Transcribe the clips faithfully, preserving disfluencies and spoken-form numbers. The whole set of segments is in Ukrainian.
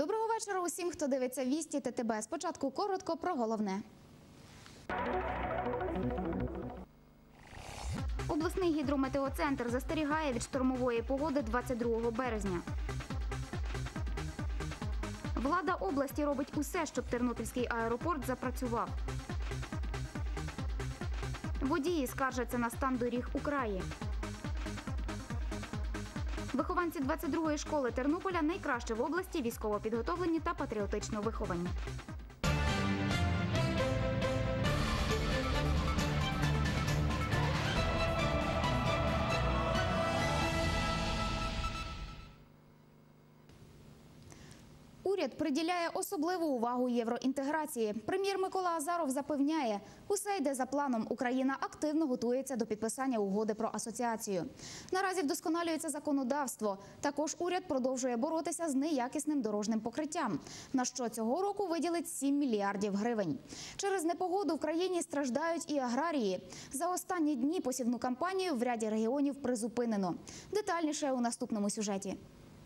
Доброго вечора усім, хто дивиться «Вісті Те Те Бе». Спочатку коротко про головне. Обласний гідрометеоцентр застерігає від штормової погоди двадцять другого березня. Влада області робить усе, щоб Тернопільський аеропорт запрацював. Водії скаржаться на стан доріг у краї. Вихованці двадцять другої школи Тернополя найкраще в області військово підготовлені та патріотично виховані. Уряд приділяє особливу увагу євроінтеграції. Прем'єр Микола Азаров запевняє, усе йде за планом. Україна активно готується до підписання угоди про асоціацію. Наразі вдосконалюється законодавство. Також уряд продовжує боротися з неякісним дорожнім покриттям, на що цього року виділить сім мільярдів гривень. Через непогоду в країні страждають і аграрії. За останні дні посівну кампанію в ряді регіонів призупинено. Детальніше у наступному сюжеті.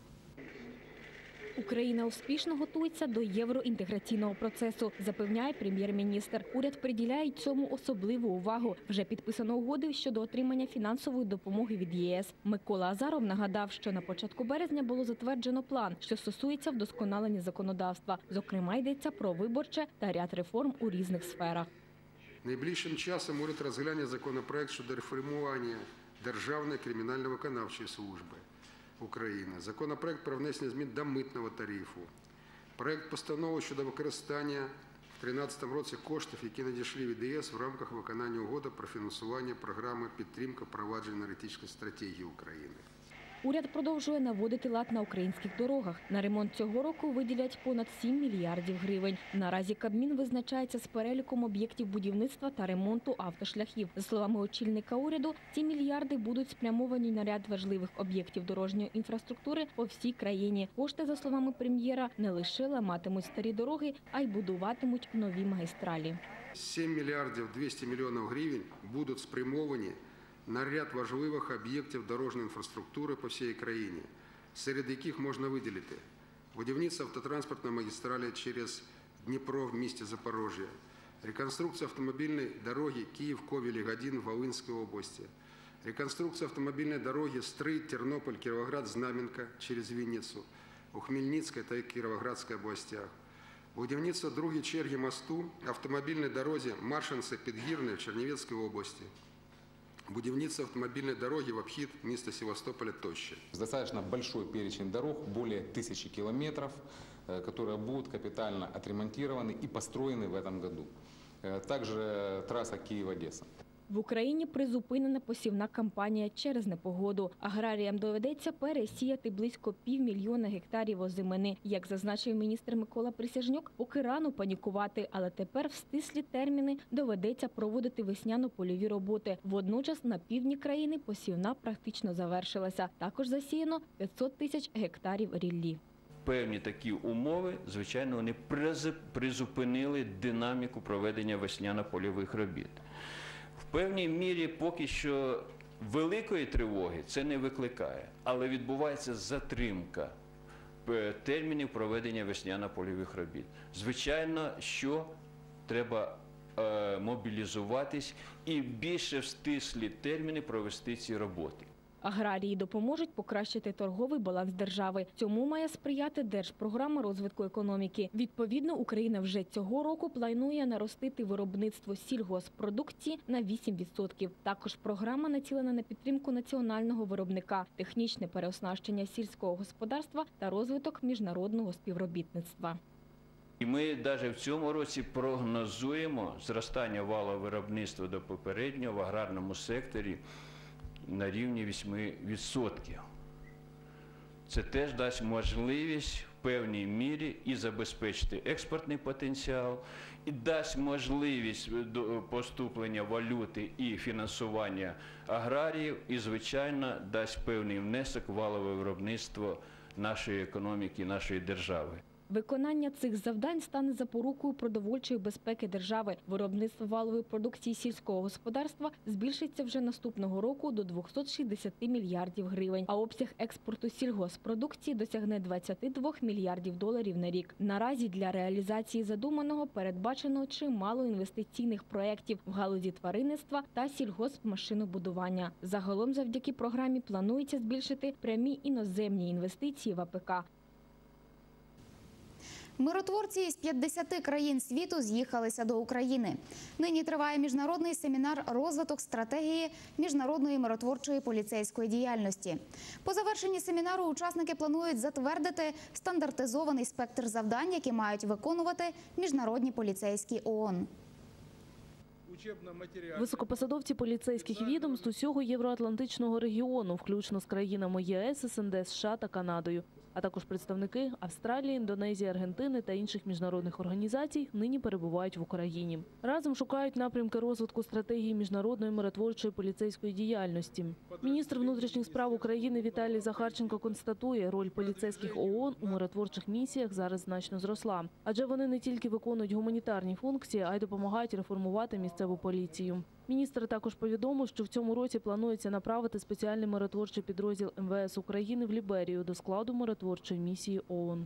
Україна успішно готується до євроінтеграційного процесу, запевняє прем'єр-міністр. Уряд приділяє цьому особливу увагу. Вже підписано угоди щодо отримання фінансової допомоги від Є Ес. Микола Азаров нагадав, що на початку березня було затверджено план, що стосується вдосконалення законодавства. Зокрема, йдеться про виборче та ряд реформ у різних сферах. Найближчим часом уряд розгляне законопроект щодо реформування Державної кримінально-виконавчої служби України, законопроект про внесення змін до митного тарифу, проект постанови щодо використання в дві тисячі тринадцятому році коштів, які надійшли від Є Ес в рамках виконання угоди про фінансування програми підтримки впровадження енергетичної стратегії України. Уряд продовжує наводити лад на українських дорогах. На ремонт цього року виділять понад сім мільярдів гривень. Наразі Кабмін визначається з переліком об'єктів будівництва та ремонту автошляхів. За словами очільника уряду, ці мільярди будуть спрямовані на ряд важливих об'єктів дорожньої інфраструктури по всій країні. Кошти, за словами прем'єра, не лише ламатимуть старі дороги, а й будуватимуть нові магістралі. сім мільярдів двісті мільйонів гривень будуть спрямовані на ряд важливих об'єктів дорожньої інфраструктури по всій країні, серед яких можна виділити будівництво автотранспортної магістралі через Дніпро в місті Запорожжя, реконструкція автомобільної дороги Київ-Ковель-Ягодин в Волинській області, реконструкція автомобільної дороги Стрий-Тернополь-Кіровоград-Знам'янка через Вінницю у Хмельницькій та Кіровоградській областях, будівництво другої черги мосту автомобільної дорозі Маршинці-Підгірне в Чернівецькій області, будівництво автомобильной дороги в обхід места Севастополя тощо. Достаточно большой перечень дорог, более тысячи километров, которые будут капитально отремонтированы и построены в этом году. Также трасса Киев-Одесса. В Україні призупинена посівна кампанія через непогоду. Аграріям доведеться пересіяти близько півмільйона гектарів озимини. Як зазначив міністр Микола Присяжнюк, поки рано панікувати, але тепер в стислі терміни доведеться проводити весняно-польові роботи. Водночас на півдні країни посівна практично завершилася. Також засіяно п'ятсот тисяч гектарів ріллі. Певні такі умови, звичайно, вони призупинили динаміку проведення весняно-польових робіт. В певній мірі поки що великої тривоги це не викликає, але відбувається затримка термінів проведення весняно-польових робіт. Звичайно, що треба е, мобілізуватись і більше в стислі терміни провести ці роботи. Аграрії допоможуть покращити торговий баланс держави. Цьому має сприяти Держпрограма розвитку економіки. Відповідно, Україна вже цього року планує наростити виробництво сільгосппродукції на вісім відсотків. Також програма націлена на підтримку національного виробника, технічне переоснащення сільського господарства та розвиток міжнародного співробітництва. І ми навіть в цьому році прогнозуємо зростання валового виробництва до попереднього в аграрному секторі на рівні вісім відсотків. Це теж дасть можливість в певній мірі і забезпечити експортний потенціал, і дасть можливість поступлення валюти і фінансування аграріїв, і, звичайно, дасть певний внесок в валове виробництво нашої економіки, нашої держави. Виконання цих завдань стане запорукою продовольчої безпеки держави. Виробництво валової продукції сільського господарства збільшиться вже наступного року до двохсот шістдесяти мільярдів гривень, а обсяг експорту сільгоспродукції досягне двадцяти двох мільярдів доларів на рік. Наразі для реалізації задуманого передбачено чимало інвестиційних проєктів в галузі тваринництва та сільгоспмашинобудування. Загалом завдяки програмі планується збільшити прямі іноземні інвестиції в АПК. Миротворці із п'ятдесяти країн світу з'їхалися до України. Нині триває міжнародний семінар «Розвиток стратегії міжнародної миротворчої поліцейської діяльності». По завершенні семінару учасники планують затвердити стандартизований спектр завдань, які мають виконувати міжнародні поліцейські ООН. Високопосадовці поліцейських відомств усього євроатлантичного регіону, включно з країнами ЄС, СНД, США та Канадою, а також представники Австралії, Індонезії, Аргентини та інших міжнародних організацій нині перебувають в Україні. Разом шукають напрямки розвитку стратегії міжнародної миротворчої поліцейської діяльності. Міністр внутрішніх справ України Віталій Захарченко констатує, роль поліцейських ООН у миротворчих місіях зараз значно зросла. Адже вони не тільки виконують гуманітарні функції, а й допомагають реформувати місцеву поліцію. Міністр також повідомив, що в цьому році планується направити спеціальний миротворчий підрозділ ем ве ес України в Ліберію до складу миротворчої місії ООН.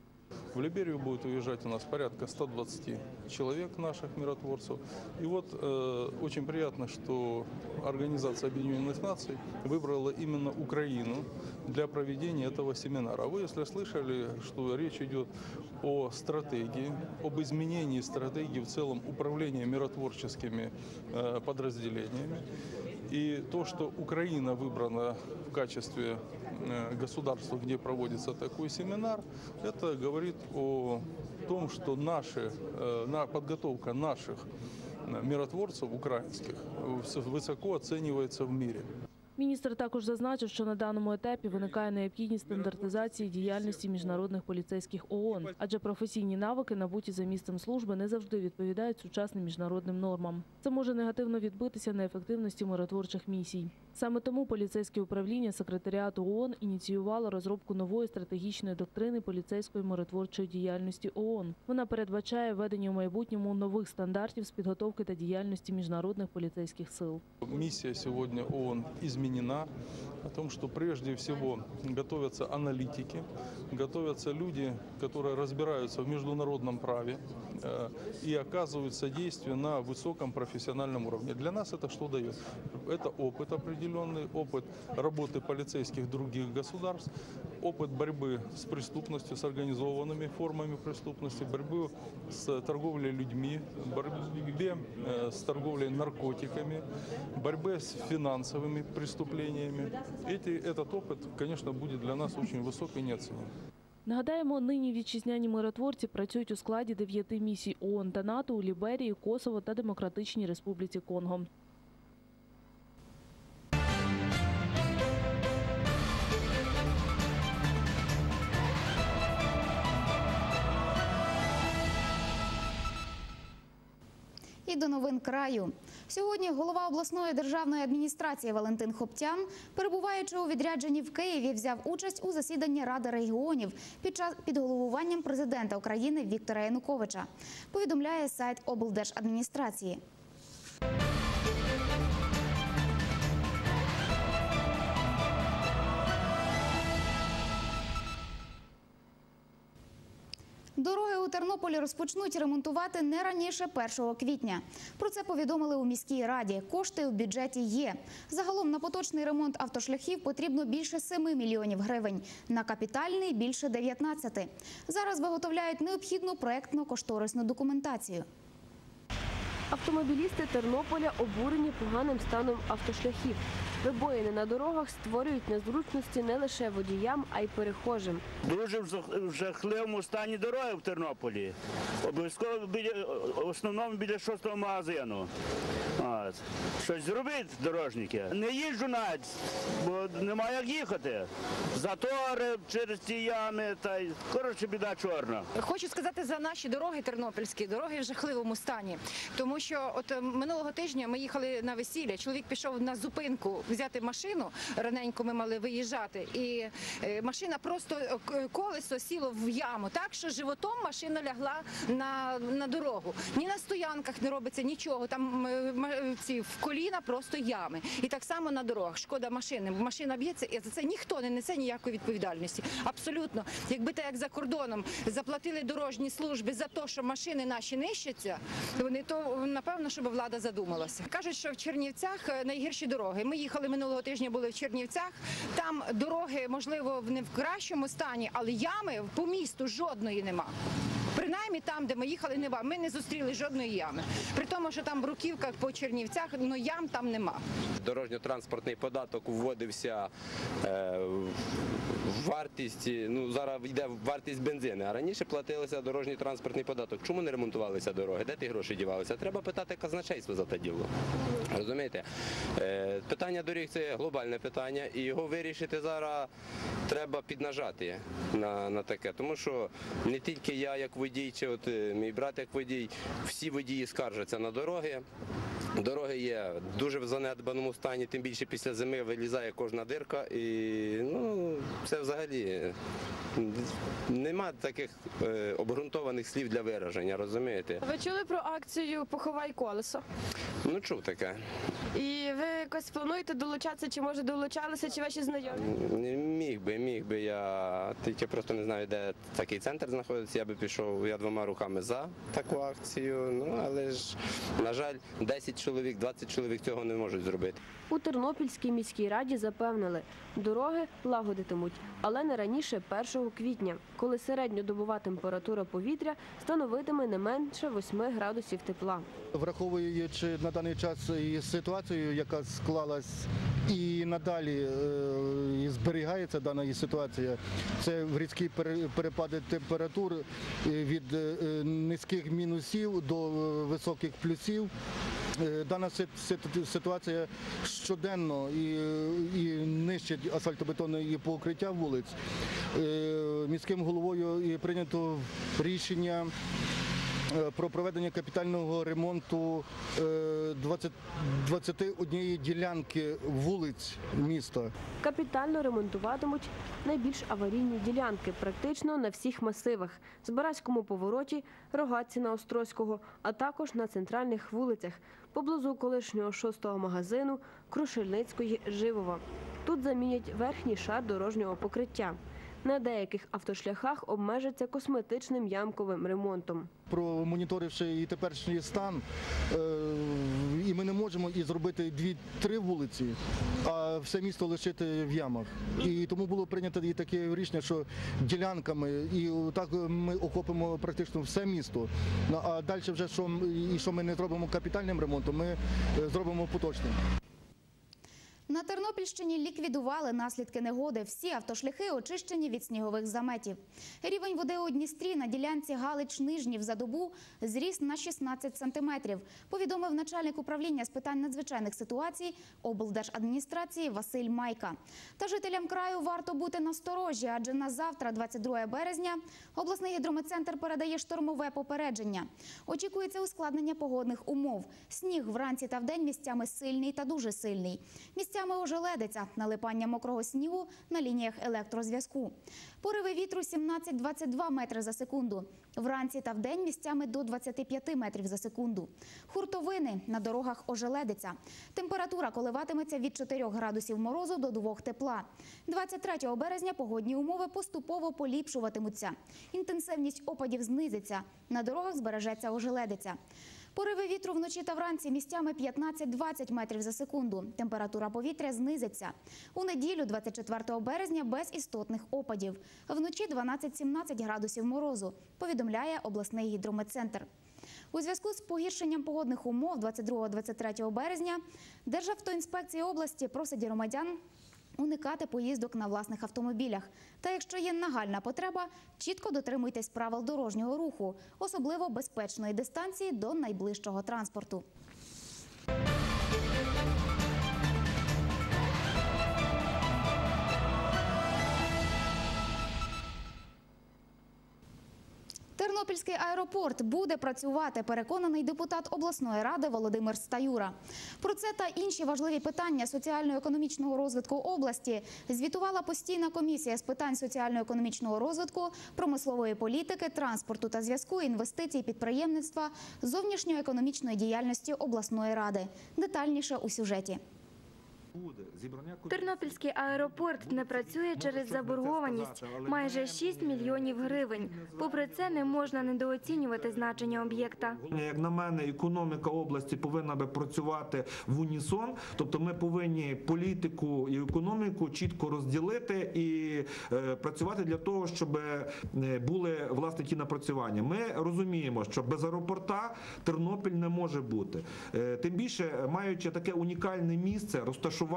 В Либерию будет уезжать у нас порядка ста двадцати человек наших миротворцев. И вот э, очень приятно, что Организация Объединенных Наций выбрала именно Украину для проведения этого семинара. Вы, если слышали, что речь идет о стратегии, об изменении стратегии в целом управления миротворческими э, подразделениями. И то, что Украина выбрана в качестве государства, где проводится такой семинар, это говорит о том, что наши, подготовка наших миротворцев украинских высоко оценивается в мире. Міністр також зазначив, що на даному етапі виникає необхідність стандартизації діяльності міжнародних поліцейських ООН, адже професійні навики, набуті за місцем служби, не завжди відповідають сучасним міжнародним нормам. Це може негативно відбитися на ефективності миротворчих місій. Саме тому поліцейське управління секретаріату ООН ініціювало розробку нової стратегічної доктрини поліцейської миротворчої діяльності ООН. Вона передбачає введення у майбутньому нових стандартів з підготовки та діяльності міжнародних поліцейських сил. Миссия сегодня ООН изменена, о том, что прежде всего готовятся аналитики, готовятся люди, которые разбираются в международном праве э, и оказывают содействие на высоком профессиональном уровне. Для нас это что дает? Это опыт определенный, опыт работы полицейских других государств, опыт борьбы с преступностью, с организованными формами преступности, борьбы с торговлей людьми, борьбе э, с торговлей наркотиками, борьбе с финансовыми преступлениями. Эти, этот опыт, конечно, будет для нас очень высок и неоценен. Нагадаємо, нині вітчизняні миротворці працюють у складі дев'яти місій ООН та НАТО у Ліберії, Косово та Демократичній Республіці Конго. І до новин краю. Сьогодні голова обласної державної адміністрації Валентин Хоптян, перебуваючи у відрядженні в Києві, взяв участь у засіданні Ради регіонів під час під головуванням президента України Віктора Януковича. Повідомляє сайт облдержадміністрації. Дороги у Тернополі розпочнуть ремонтувати не раніше першого квітня. Про це повідомили у міській раді. Кошти у бюджеті є. Загалом на поточний ремонт автошляхів потрібно більше семи мільйонів гривень, на капітальний – більше дев'ятнадцяти. Зараз виготовляють необхідну проєктно-кошторисну документацію. Автомобілісти Тернополя обурені поганим станом автошляхів. Вибоїни на дорогах створюють незручності не лише водіям, а й перехожим. Дуже в жахливому стані дороги в Тернополі. Обов'язково біля, в основному біля шостого магазину. От. Щось зробіть, дорожники. Не їжджу навіть, бо немає як їхати. Затори через ті ями, та й коротше біда чорна. Хочу сказати за наші дороги тернопільські. Дороги в жахливому стані. Тому що от минулого тижня ми їхали на весілля, чоловік пішов на зупинку взяти машину, раненько ми мали виїжджати, і е, машина просто е, колесо сіло в яму, так що животом машина лягла на, на дорогу. Ні на стоянках не робиться нічого, там е, м- ці в коліна просто ями. І так само на дорогах. Шкода машини. Машина б'ється, і за це ніхто не несе ніякої відповідальності. Абсолютно. Якби так, як за кордоном, заплатили дорожні служби за те, що машини наші нищаться, вони то, напевно, щоб влада задумалася. Кажуть, що в Чернівцях найгірші дороги. Ми їхали минулого тижня, були в Чернівцях. Там дороги, можливо, не в кращому стані, але ями по місту жодної нема. Принаймні там, де ми їхали, нема. Ми не зустріли жодної ями. При тому, що там бруківка по Чернівцях, ну ям там нема. Дорожньо-транспортний податок вводився е, в вартість, ну зараз йде вартість бензину, а раніше платилося дорожній транспортний податок. Чому не ремонтувалися дороги? Де ті гроші дівалися? Треба питати казначейство за те діло. Розумієте? Е, питання доріг – це глобальне питання, і його вирішити зараз треба піднажати на, на таке. Тому що не тільки я як водій, чи от мій брат як водій, всі водії скаржаться на дороги. Дороги є дуже в занедбаному стані, тим більше після зими вилізає кожна дирка, і ну, це взагалі нема таких е, обґрунтованих слів для вираження, розумієте? Ви чули про акцію «Поховай колесо»? Ну, чув таке. І ви якось плануєте долучатися, чи може долучалися, чи ваші знайомі? Міг би, міг би, я тільки просто не знаю, де такий центр знаходиться, я би пішов, я двома руками за таку акцію, ну, але ж, на жаль, десять чоловік, двадцять чоловік цього не можуть зробити. У Тернопільській міській раді запевнили, дороги лагодитимуть, але не раніше першого квітня, коли середньодобова температура повітря становитиме не менше восьми градусів тепла. Враховуючи на даний час і ситуацію, яка склалась і надалі е, і зберігається дана ситуація, це різкі перепади температур від е, низьких мінусів до високих плюсів. Дана ситуація щоденно і, і нищить асфальтобетонне покриття вулиць. Міським головою і прийнято рішення про проведення капітального ремонту двадцяти однієї ділянки вулиць міста. Капітально ремонтуватимуть найбільш аварійні ділянки практично на всіх масивах – Збаразькому повороті, Рогатці на Острозького, а також на центральних вулицях поблизу колишнього шостого магазину, Крушельницької, Живова. Тут замінять верхній шар дорожнього покриття. На деяких автошляхах обмежаться косметичним ямковим ремонтом. Промоніторивши і теперішній стан, і ми не можемо і зробити дві-три вулиці, а все місто лишити в ямах. І тому було прийнято і таке рішення, що ділянками, і так ми охопимо практично все місто. А далі вже, що, і що ми не зробимо капітальним ремонтом, ми зробимо поточним. На Тернопільщині ліквідували наслідки негоди. Всі автошляхи очищені від снігових заметів. Рівень води у Дністрі на ділянці Галич-Нижнів за добу зріс на шістнадцять сантиметрів, повідомив начальник управління з питань надзвичайних ситуацій облдержадміністрації Василь Майка. Та жителям краю варто бути насторожі, адже на завтра, двадцять другого березня, обласний гідрометцентр передає штормове попередження. Очікується ускладнення погодних умов. Сніг вранці та вдень місцями сильний та дуже сильний. Місцями ожеледиця, налипання мокрого снігу на лініях електрозв'язку. Пориви вітру сімнадцять - двадцять два метри за секунду. Вранці та вдень місцями до двадцяти п'яти метрів за секунду. Хуртовини, на дорогах ожеледиця. Температура коливатиметься від чотирьох градусів морозу до двох тепла. двадцять третього березня погодні умови поступово поліпшуватимуться. Інтенсивність опадів знизиться. На дорогах збережеться ожеледиця. Пориви вітру вночі та вранці місцями п'ятнадцять - двадцять метрів за секунду. Температура повітря знизиться. У неділю, двадцять четвертого березня, без істотних опадів. Вночі дванадцять - сімнадцять градусів морозу, повідомляє обласний гідрометцентр. У зв'язку з погіршенням погодних умов двадцять другого - двадцять третього березня Державтоінспекція області просить громадян уникати поїздок на власних автомобілях. Та якщо є нагальна потреба, чітко дотримуйтесь правил дорожнього руху, особливо безпечної дистанції до найближчого транспорту. Тернопільський аеропорт буде працювати, переконаний депутат обласної ради Володимир Стаюра. Про це та інші важливі питання соціально-економічного розвитку області звітувала постійна комісія з питань соціально-економічного розвитку, промислової політики, транспорту та зв'язку, інвестицій, підприємництва, зовнішньоекономічної діяльності обласної ради. Детальніше у сюжеті. Тернопільський аеропорт не працює через заборгованість – майже шість мільйонів гривень. Попри це, не можна недооцінювати значення об'єкта. Як на мене, економіка області повинна би працювати в унісон. Тобто ми повинні політику і економіку чітко розділити і е, працювати для того, щоб були, власне, ті напрацювання. Ми розуміємо, що без аеропорта Тернопіль не може бути. Е, тим більше, маючи таке унікальне місце, розташування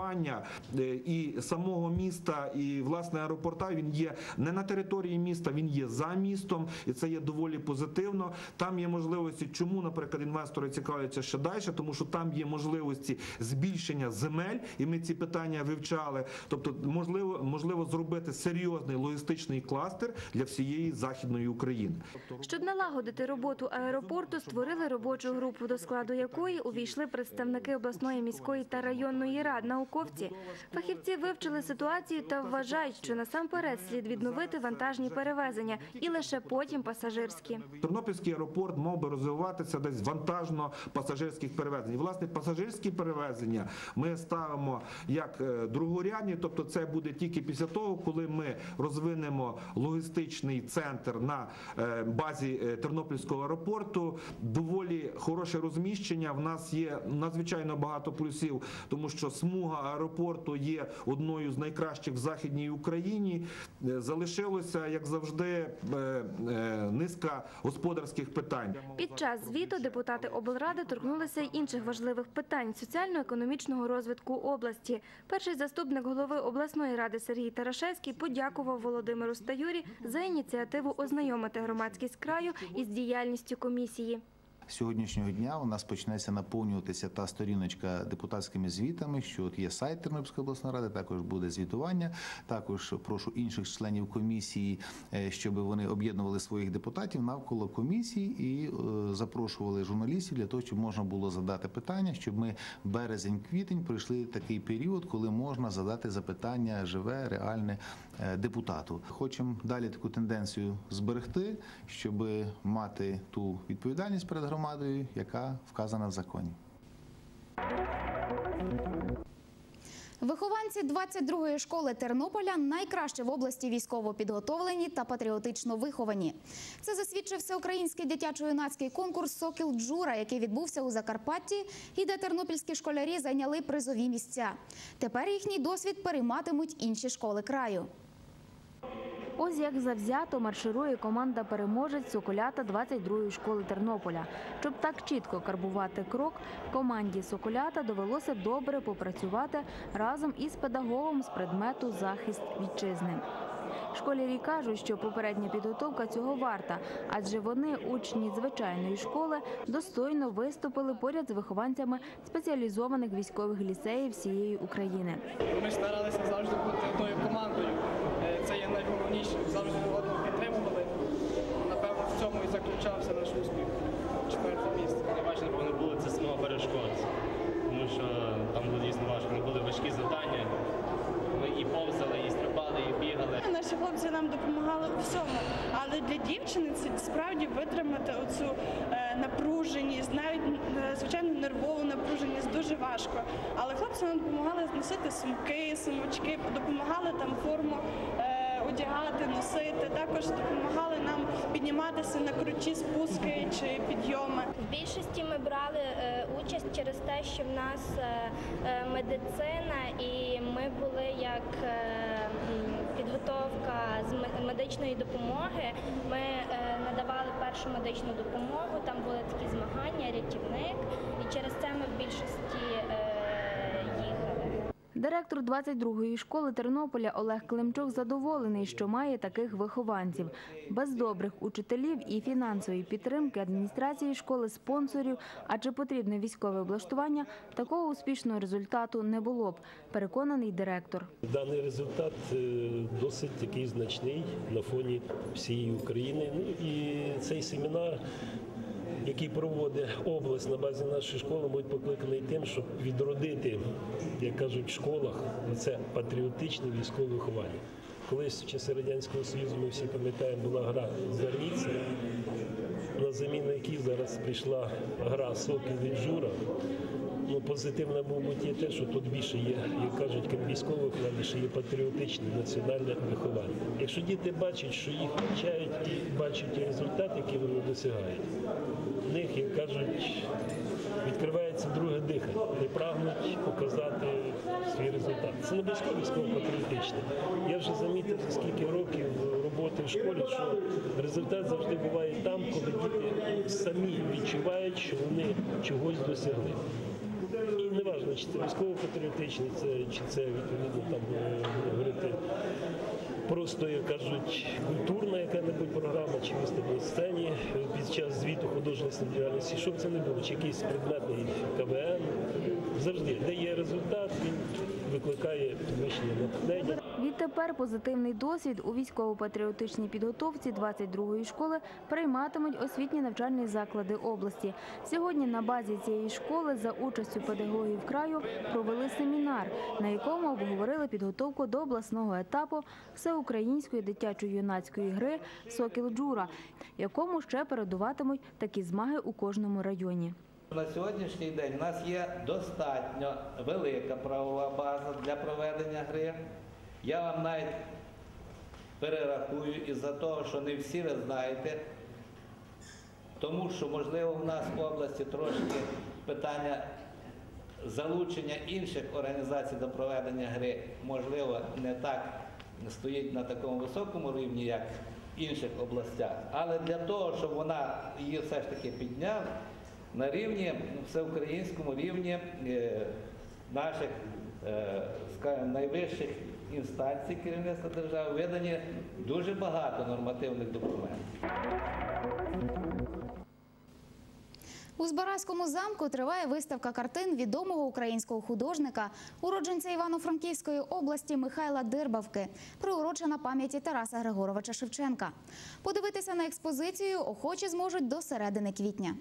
і самого міста, і власне аеропорта, він є не на території міста, він є за містом, і це є доволі позитивно. Там є можливості, чому, наприклад, інвестори цікавляться ще далі, тому що там є можливості збільшення земель, і ми ці питання вивчали. Тобто, можливо, можливо зробити серйозний логістичний кластер для всієї Західної України. Щоб налагодити роботу аеропорту, створили робочу групу, до складу якої увійшли представники обласної, міської та районної ради, науковці. Фахівці вивчили ситуацію та вважають, що насамперед слід відновити вантажні перевезення і лише потім пасажирські. Тернопільський аеропорт мав би розвиватися десь вантажно-пасажирських перевезень. І, власне, пасажирські перевезення ми ставимо як другорядні, тобто це буде тільки після того, коли ми розвинемо логістичний центр на базі Тернопільського аеропорту. Доволі хороше розміщення, в нас є надзвичайно багато плюсів, тому що смуга аеропорту є одною з найкращих в Західній Україні. Залишилося, як завжди, низка господарських питань. Під час звіту депутати облради торкнулися й інших важливих питань соціально-економічного розвитку області. Перший заступник голови обласної ради Сергій Тарашевський подякував Володимиру Стаюрі за ініціативу ознайомити громадськість краю із діяльністю комісії. З сьогоднішнього дня у нас почнеться наповнюватися та сторіночка депутатськими звітами, що от є сайт Тернопільської обласної ради, також буде звітування. Також прошу інших членів комісії, щоб вони об'єднували своїх депутатів навколо комісії і запрошували журналістів для того, щоб можна було задати питання, щоб ми березень-квітень пройшли такий період, коли можна задати запитання живе, реальне депутату. Хочемо далі таку тенденцію зберегти, щоб мати ту відповідальність перед громадою, яка вказана в законі. Вихованці двадцять другої школи Тернополя найкраще в області військово підготовлені та патріотично виховані. Це засвідчив всеукраїнський дитячо-юнацький конкурс «Сокіл Джура», який відбувся у Закарпатті і де тернопільські школярі зайняли призові місця. Тепер їхній досвід перейматимуть інші школи краю. Ось як завзято марширує команда «Переможець» Соколята двадцять другої школи Тернополя. Щоб так чітко карбувати крок, команді Соколята довелося добре попрацювати разом із педагогом з предмету «Захист вітчизни». Школярі кажуть, що попередня підготовка цього варта, адже вони, учні звичайної школи, достойно виступили поряд з вихованцями спеціалізованих військових ліцеїв всієї України. Ми старалися завжди бути одною командою. Це є найголовніше. Завжди одного підтримували. Напевно, в цьому і заключався наш успіх. Четверте місце. Найважче, напевно, було це самого перешкод, тому що там було дійсно важко. Були важкі завдання. Ми і повзали, і стрибали, і бігали. Наші хлопці нам допомагали у всьому, але для дівчини це справді витримати оцю е, напруженість, навіть, е, звичайно, нервову напруженість дуже важко. Але хлопці нам допомагали зносити сумки, сумочки, допомагали там форму е, одягати, носити, також допомагали нам підніматися на круті спуски чи підйоми. В більшості ми брали е, участь через те, що в нас е, е, медицина, і ми були як е, підготовка з медичної допомоги. Ми е, надавали першу медичну допомогу, там були такі змагання, рятівник, і через це ми в більшості е, їхали. Директор двадцять другої школи Тернополя Олег Климчук задоволений, що має таких вихованців. Без добрих учителів і фінансової підтримки адміністрації школи, спонсорів, а чи потрібне військове облаштування, такого успішного результату не було б, переконаний директор. Даний результат досить такий значний на фоні всієї України. Ну, і цей семінар, який проводить область на базі нашої школи, буде покликаний тим, щоб відродити, як кажуть, в школах, це патріотичне військове виховання. Колись в часи Радянського Союзу, ми всі пам'ятаємо, була гра «Зверніться», на заміну якій зараз прийшла гра «Сокіл від Жура». Ну, позитивне, мабуть, є те, що тут більше є, як кажуть, крім військового виховання, ще є патріотичне національне виховання. Якщо діти бачать, що їх навчають і бачать результат, який вони досягають, в них, як кажуть, відкривається друге дихання. Вони прагнуть показати свій результат. Це не обов'язково військово-патріотичне. Я вже замітив за скільки років роботи в школі, що результат завжди буває там, коли діти самі відчувають, що вони чогось досягли. І не важливо, чи це військово-патріотичне, чи це, відповідно, там, говорити, просто, як кажуть, культурна яка-небудь програма, чи виступ на сцені під час звіту художньої діяльності, щоб це не було, чи якийсь предметний ка ве ен. Завжди, де є результат, він викликає підвищення натхнення. Відтепер позитивний досвід у військово-патріотичній підготовці двадцять другої школи прийматимуть освітні навчальні заклади області. Сьогодні на базі цієї школи за участю педагогів краю провели семінар, на якому обговорили підготовку до обласного етапу всеукраїнської дитячо-юнацької гри «Сокіл Джура», якому ще передуватимуть такі змаги у кожному районі. На сьогоднішній день у нас є достатньо велика правова база для проведення гри. Я вам навіть перерахую із-за того, що не всі ви знаєте, тому що, можливо, в нас в області трошки питання залучення інших організацій до проведення гри, можливо, не так стоїть на такому високому рівні, як в інших областях. Але для того, щоб вона її все ж таки підняла, на рівні, всеукраїнському рівні наших, скажімо, найвищих інстанцій керівництва держави видані дуже багато нормативних документів. У Збаразькому замку триває виставка картин відомого українського художника, уродженця Івано-Франківської області Михайла Дирбавки, приурочена пам'яті Тараса Григоровича Шевченка. Подивитися на експозицію охочі зможуть до середини квітня.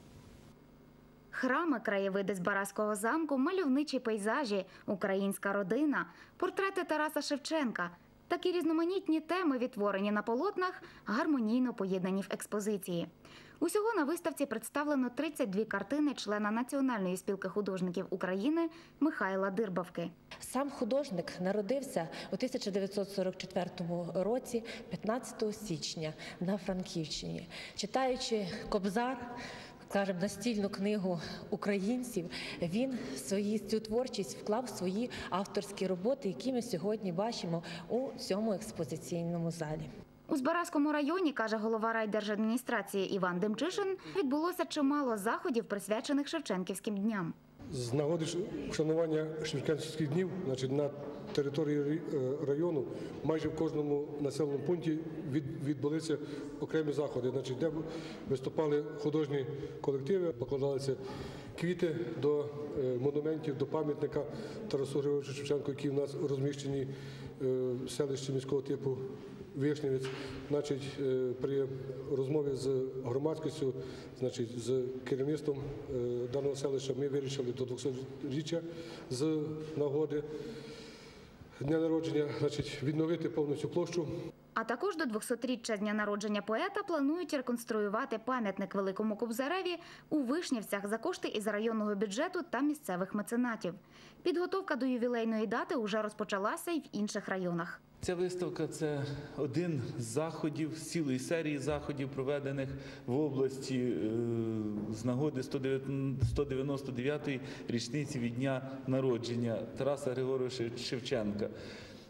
Храми, краєвиди Збаразького замку, мальовничі пейзажі, українська родина, портрети Тараса Шевченка. Такі різноманітні теми, відтворені на полотнах, гармонійно поєднані в експозиції. Усього на виставці представлено тридцять дві картини члена Національної спілки художників України Михайла Дирбавки. Сам художник народився у тисяча дев'ятсот сорок четвертому році, п'ятнадцятого січня, на Франківщині. Читаючи «Кобзар», скажімо, настільну книгу українців, він свою цю творчість вклав в свої авторські роботи, які ми сьогодні бачимо у цьому експозиційному залі. У Збаразькому районі, каже голова райдержадміністрації Іван Демчишин, відбулося чимало заходів, присвячених Шевченківським дням. З нагоди вшанування Шевченківських днів, значить, на території району майже в кожному населеному пункті відбулися окремі заходи, значить, де виступали художні колективи, покладалися квіти до монументів, до пам'ятника Тарасу Григоровичу Шевченку, які в нас розміщені в селищі міського типу Вишнівець. Значить, при розмові з громадськістю, значить, з керівництвом даного селища ми вирішили до двохсотріччя з нагоди дня народження, значить, відновити повністю площу. А також до двохсотріччя дня народження поета планують реконструювати пам'ятник Великому Кобзареві у Вишнівцях за кошти із районного бюджету та місцевих меценатів. Підготовка до ювілейної дати вже розпочалася й в інших районах. Ця виставка – це один з заходів, з цілої серії заходів, проведених в області з нагоди сто дев'яносто дев'ятої річниці від дня народження Тараса Григоровича Шевченка.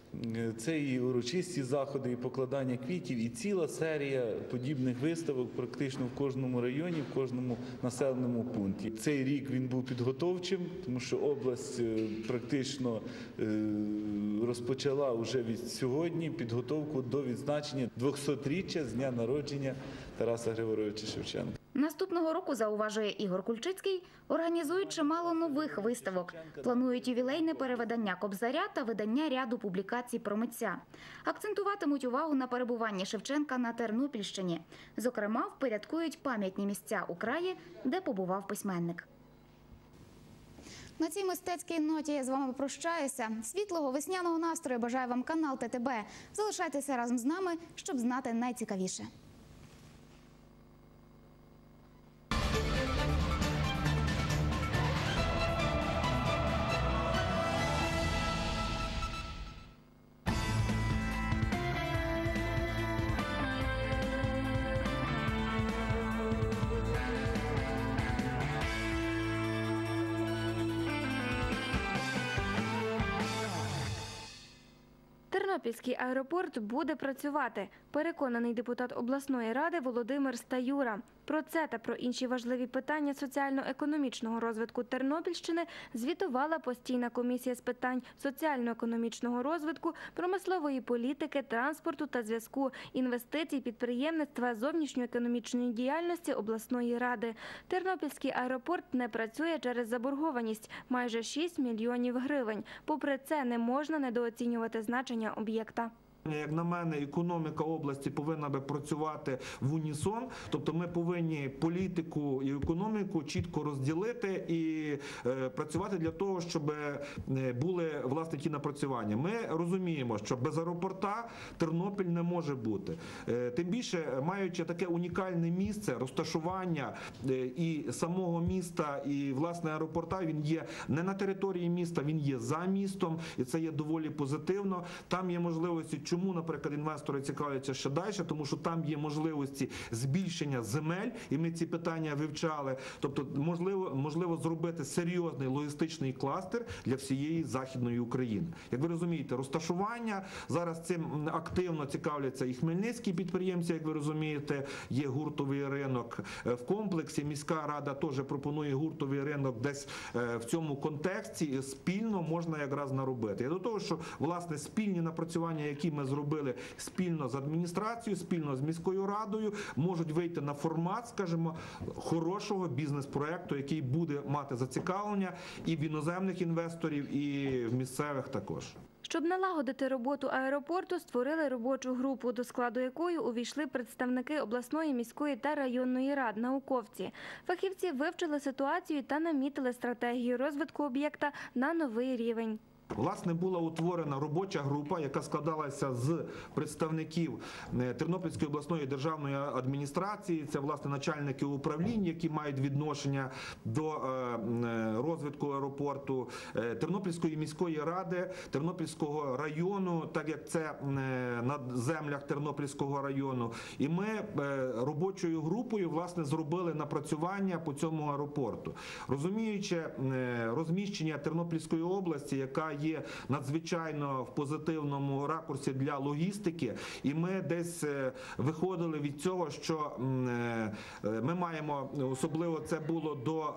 Це і урочисті заходи, і покладання квітів, і ціла серія подібних виставок практично в кожному районі, в кожному населеному пункті. Цей рік він був підготовчим, тому що область практично розпочала вже від сьогодні підготовку до відзначення двохсотріччя з дня народження Тараса Григоровича Шевченка. Наступного року, зауважує Ігор Кульчицький, організують чимало нових виставок. Планують ювілейне перевидання Кобзаря та видання ряду публікацій про митця. Акцентуватимуть увагу на перебуванні Шевченка на Тернопільщині. Зокрема, впорядкують пам'ятні місця у краї, де побував письменник. На цій мистецькій ноті я з вами прощаюся. Світлого весняного настрою бажає вам канал Те Те Бе. Залишайтеся разом з нами, щоб знати найцікавіше. Тернопільський аеропорт буде працювати, переконаний депутат обласної ради Володимир Стаюра. Про це та про інші важливі питання соціально-економічного розвитку Тернопільщини звітувала постійна комісія з питань соціально-економічного розвитку, промислової політики, транспорту та зв'язку, інвестицій, підприємництва, зовнішньоекономічної діяльності обласної ради. Тернопільський аеропорт не працює через заборгованість – майже шість мільйонів гривень. Попри це, не можна недооцінювати значення об'єкта. Як на мене, економіка області повинна би працювати в унісон, тобто ми повинні політику і економіку чітко розділити і е, працювати для того, щоб були власне ті напрацювання. Ми розуміємо, що без аеропорта Тернопіль не може бути. Е, тим більше, маючи таке унікальне місце, розташування е, і самого міста, і власне аеропорта, він є не на території міста, він є за містом, і це є доволі позитивно. Там є можливості, чому, наприклад, інвестори цікавляться ще далі, тому що там є можливості збільшення земель, і ми ці питання вивчали. Тобто, можливо, можливо зробити серйозний логістичний кластер для всієї Західної України. Як ви розумієте, розташування, зараз цим активно цікавляться і хмельницькі підприємці, як ви розумієте, є гуртовий ринок в комплексі, міська рада теж пропонує гуртовий ринок десь в цьому контексті, і спільно можна якраз наробити. Я до того, що, власне, спільні напрацювання, які ми зробили спільно з адміністрацією, спільно з міською радою, можуть вийти на формат, скажімо, хорошого бізнес-проекту, який буде мати зацікавлення і в іноземних інвесторів, і в місцевих також. Щоб налагодити роботу аеропорту, створили робочу групу, до складу якої увійшли представники обласної, міської та районної рад, науковці. Фахівці вивчили ситуацію та намітили стратегію розвитку об'єкта на новий рівень. Власне, була утворена робоча група, яка складалася з представників Тернопільської обласної державної адміністрації, це, власне, начальники управлінь, які мають відношення до розвитку аеропорту, Тернопільської міської ради, Тернопільського району, так як це на землях Тернопільського району. І ми робочою групою, власне, зробили напрацювання по цьому аеропорту. Розуміючи розміщення Тернопільської області, яка є надзвичайно в позитивному ракурсі для логістики, і ми десь виходили від цього, що ми маємо, особливо це було до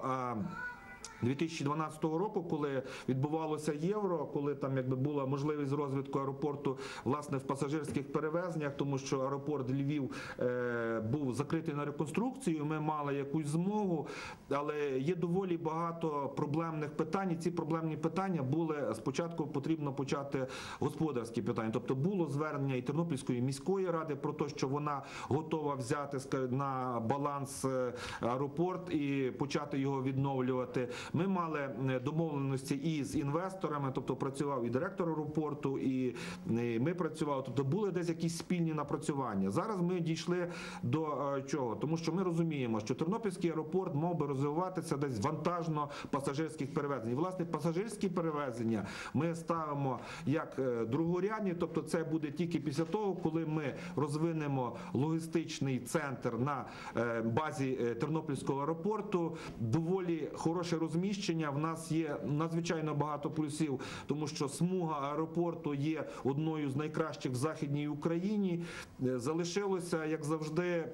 дві тисячі дванадцятого року, коли відбувалося євро, коли там якби була можливість розвитку аеропорту, власне, в пасажирських перевезеннях, тому що аеропорт Львів е, був закритий на реконструкцію, ми мали якусь змогу, але є доволі багато проблемних питань, і ці проблемні питання були, спочатку потрібно почати господарські питання, тобто було звернення і Тернопільської міської ради про те, що вона готова взяти на баланс аеропорт і почати його відновлювати. Ми мали домовленості і з інвесторами, тобто працював і директор аеропорту, і ми працювали, тобто були десь якісь спільні напрацювання. Зараз ми дійшли до чого? Тому що ми розуміємо, що Тернопільський аеропорт мав би розвиватися десь вантажно-пасажирських перевезень. І, власне, пасажирські перевезення ми ставимо як другорядні, тобто це буде тільки після того, коли ми розвинемо логістичний центр на базі Тернопільського аеропорту, доволі хороше розміщення розміщення. В нас є надзвичайно багато плюсів, тому що смуга аеропорту є одною з найкращих в Західній Україні. Залишилося, як завжди,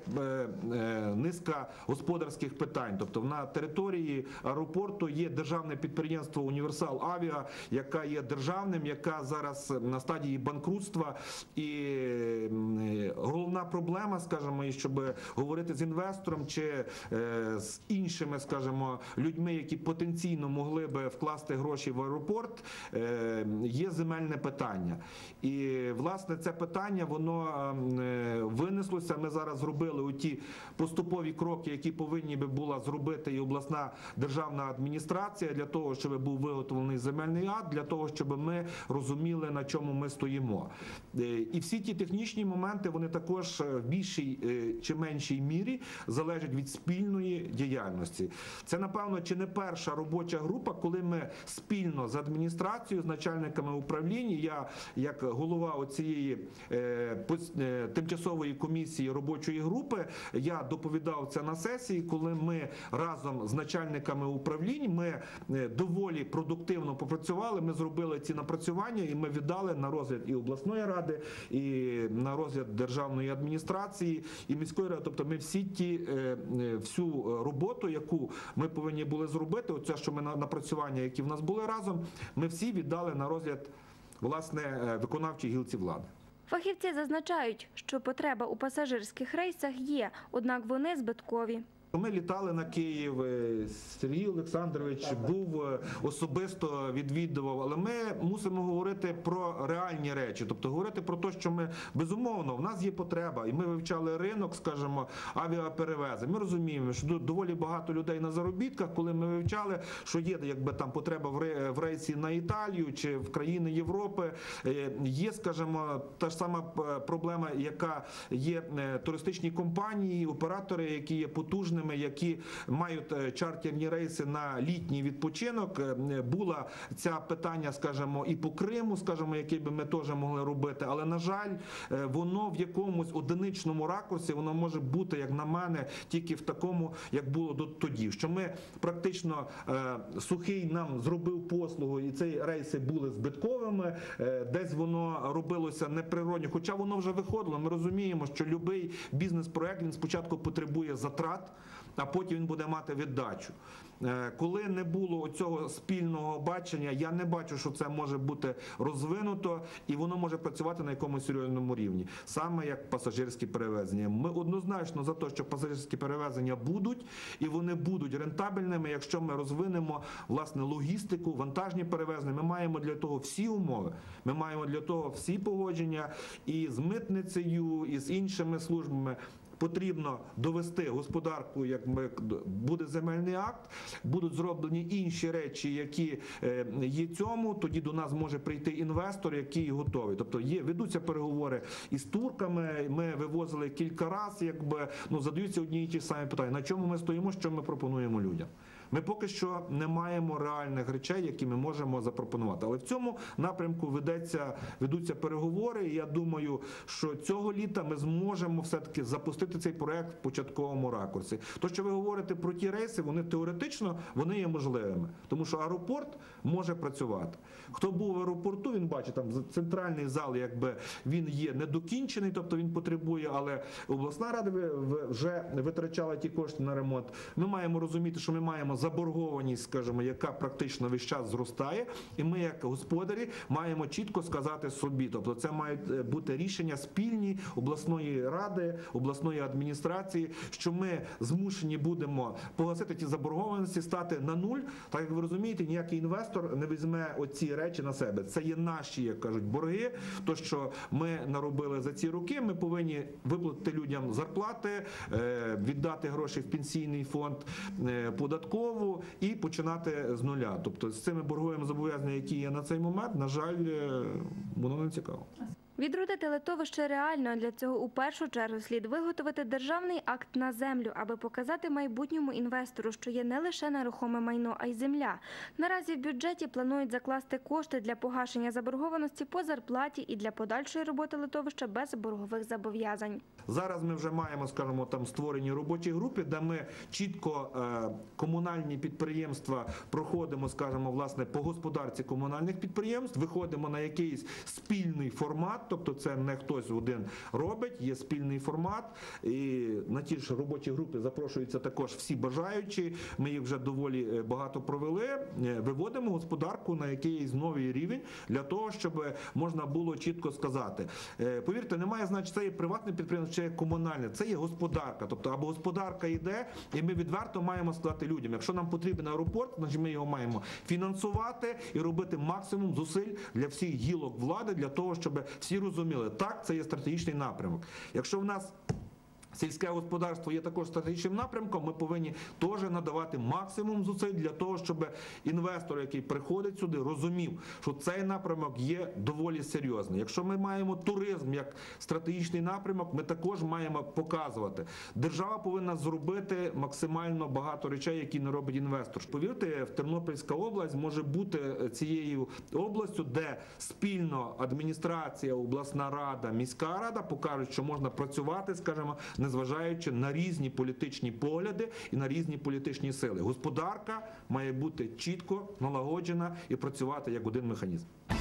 низка господарських питань. Тобто на території аеропорту є державне підприємство «Універсал Авіа», яка є державним, яка зараз на стадії банкрутства. І головна проблема, скажімо, щоб говорити з інвестором чи з іншими, скажімо, людьми, які потенційно могли би вкласти гроші в аеропорт, є земельне питання. І, власне, це питання, воно винеслося. Ми зараз зробили оті поступові кроки, які повинні би була зробити і обласна державна адміністрація для того, щоб був виготовлений земельний акт, для того, щоб ми розуміли, на чому ми стоїмо. І всі ті технічні моменти, вони також в більшій чи меншій мірі залежать від спільної діяльності. Це, напевно, чи не перша робоча група, коли ми спільно з адміністрацією, з начальниками управління, я як голова оцієї тимчасової комісії робочої групи, я доповідав це на сесії, коли ми разом з начальниками управлінь, ми доволі продуктивно попрацювали, ми зробили ці напрацювання і ми віддали на розгляд і обласної ради, і на розгляд державної адміністрації, і міської ради. Тобто ми всі ті, всю роботу, яку ми повинні були зробити, оце, що ми напрацювання, які в нас були разом, ми всі віддали на розгляд, власне, виконавчій гілці влади. Фахівці зазначають, що потреба у пасажирських рейсах є, однак вони збиткові. Ми літали на Київ, Сергій Олександрович був, особисто відвідував, але ми мусимо говорити про реальні речі, тобто говорити про те, що ми, безумовно, в нас є потреба, і ми вивчали ринок, скажімо, авіаперевезень. Ми розуміємо, що доволі багато людей на заробітках, коли ми вивчали, що є якби там потреба в рейсі на Італію чи в країни Європи, є, скажімо, та ж сама проблема, яка є туристичні компанії, оператори, які є потужними, які мають чартерні рейси на літній відпочинок. Була ця питання, скажімо, і по Криму, скажімо, який би ми теж могли робити, але, на жаль, воно в якомусь одиничному ракурсі, воно може бути, як на мене, тільки в такому, як було тоді. Що ми практично, Сухий нам зробив послугу, і ці рейси були збитковими, десь воно робилося неприродно, хоча воно вже виходило. Ми розуміємо, що будь-який бізнес-проект, він спочатку потребує затрат, а потім він буде мати віддачу. Коли не було цього спільного бачення, я не бачу, що це може бути розвинуто і воно може працювати на якомусь серйозному рівні, саме як пасажирські перевезення. Ми однозначно за те, що пасажирські перевезення будуть, і вони будуть рентабельними, якщо ми розвинемо, власне, логістику, вантажні перевезення. Ми маємо для того всі умови, ми маємо для того всі погодження і з митницею, і з іншими службами. Потрібно довести господарку, як буде земельний акт, будуть зроблені інші речі, які є цьому, тоді до нас може прийти інвестор, який готовий. Тобто є, ведуться переговори із турками, ми вивозили кілька разів, якби, ну, задаються одні і ті самі питання, на чому ми стоїмо, що ми пропонуємо людям. Ми поки що не маємо реальних речей, які ми можемо запропонувати. Але в цьому напрямку ведеться, ведуться переговори, і я думаю, що цього літа ми зможемо все-таки запустити цей проект в початковому ракурсі. То, що ви говорите про ті рейси, вони теоретично, вони є можливими. Тому що аеропорт може працювати. Хто був в аеропорту, він бачить, там центральний зал, якби він є недокінчений, тобто він потребує, але обласна рада вже витрачала ті кошти на ремонт. Ми маємо розуміти, що ми маємо заборгованість, скажімо, яка практично весь час зростає, і ми, як господарі, маємо чітко сказати собі. Тобто це мають бути рішення спільні обласної ради, обласної адміністрації, що ми змушені будемо погасити ті заборгованості, стати на нуль. Так, як ви розумієте, ніякий інвестор не візьме оці речі на себе. Це є наші, як кажуть, борги. То, що ми наробили за ці роки, ми повинні виплатити людям зарплати, віддати гроші в пенсійний фонд, податкову, і починати з нуля. Тобто з цими борговими зобов'язаннями, які є на цей момент, на жаль, воно не цікаво. Відродити литовище реально, а для цього у першу чергу слід виготовити державний акт на землю, аби показати майбутньому інвестору, що є не лише нерухоме майно, а й земля. Наразі в бюджеті планують закласти кошти для погашення заборгованості по зарплаті і для подальшої роботи литовища без боргових зобов'язань. Зараз ми вже маємо, скажімо, там створені робочі групи, де ми чітко е, комунальні підприємства проходимо, скажімо, власне, по господарці комунальних підприємств, виходимо на якийсь спільний формат, тобто це не хтось один робить, є спільний формат, і на ті ж робочі групи запрошуються також всі бажаючі, ми їх вже доволі багато провели, виводимо господарку на якийсь новий рівень для того, щоб можна було чітко сказати. Повірте, немає значення, це є приватне підприємство, чи є комунальне, це є господарка, тобто або господарка йде, і ми відверто маємо сказати людям, якщо нам потрібен аеропорт, значить ми його маємо фінансувати і робити максимум зусиль для всіх гілок влади, для того, щоб всі розуміли, так, це є стратегічний напрямок. Якщо в нас сільське господарство є також стратегічним напрямком, ми повинні теж надавати максимум зусиль для того, щоб інвестор, який приходить сюди, розумів, що цей напрямок є доволі серйозний. Якщо ми маємо туризм як стратегічний напрямок, ми також маємо показувати. Держава повинна зробити максимально багато речей, які не робить інвестор. Повірте, Тернопільська область може бути цією областю, де спільно адміністрація, обласна рада, міська рада покажуть, що можна працювати, скажімо, незважаючи на різні політичні погляди і на різні політичні сили. Господарка має бути чітко налагоджена і працювати як один механізм.